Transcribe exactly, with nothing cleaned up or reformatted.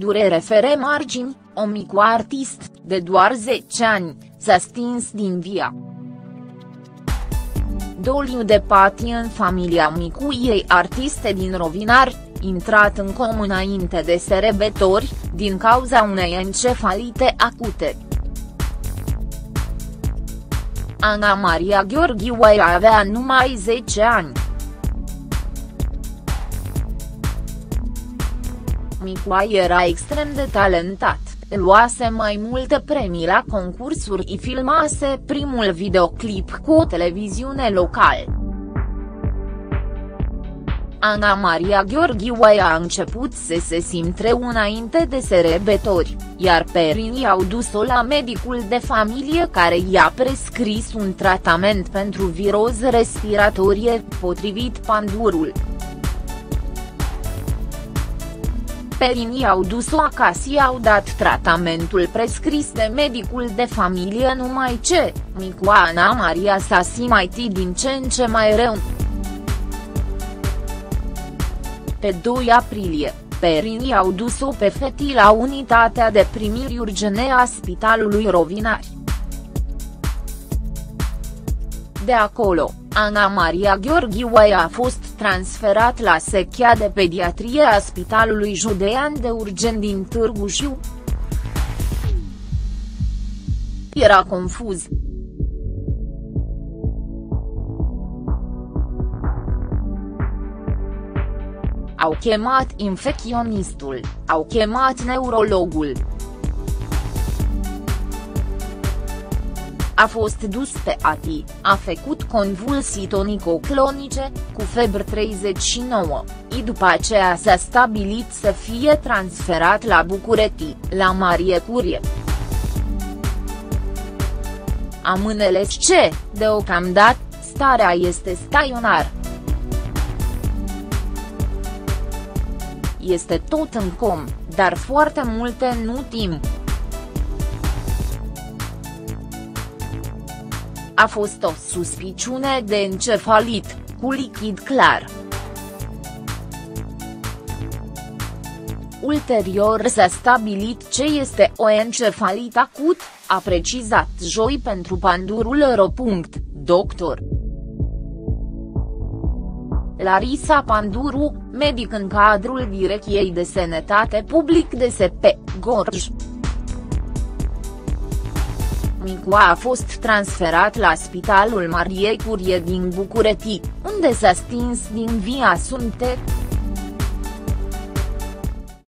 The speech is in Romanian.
durere fără margini, o mică artist, de doar zece ani, s-a stins din via. Doliu de patie în familia micuiei artiste din Rovinari, intrat în comă înainte de sărbători, din cauza unei encefalite acute. Ana Maria Gheorghiu avea numai zece ani. Micuia era extrem de talentat, luase mai multe premii la concursuri și filmase primul videoclip cu o televiziune locală. Ana Maria Gheorghiu a început să se simtă înainte de sărbători, iar părinții au dus-o la medicul de familie care i-a prescris un tratament pentru viroză respiratorie, potrivit Pandurul. Părinții au dus-o acasă și au dat tratamentul prescris de medicul de familie, numai ce, micuța Ana Maria s-a simțit din ce în ce mai rău. Pe doi aprilie, părinții au dus-o pe feti la unitatea de primiri urgente a Spitalului Rovinari. De acolo, Ana Maria Gheorghiu a fost transferat la secția de pediatrie a Spitalului Județean de Urgent din Târgu Jiu. Era confuz. Au chemat infecționistul, au chemat neurologul. A fost dus pe A T I, a făcut convulsii tonico-clonice, cu febră treizeci și nouă, și după aceea s-a stabilit să fie transferat la București, la Marie Curie. Am înțeles ce, deocamdată, starea este staționară. Este tot în com, dar foarte multe nu timp. A fost o suspiciune de encefalit, cu lichid clar. Ulterior s-a stabilit ce este o encefalit acut, a precizat joi pentru Pandurul ro. Doctor Larisa Panduru, medic în cadrul Direcției de Sănătate Public de S P, Gorj. Micuța a fost transferat la Spitalul Marie Curie din București, unde s-a stins din via sunte.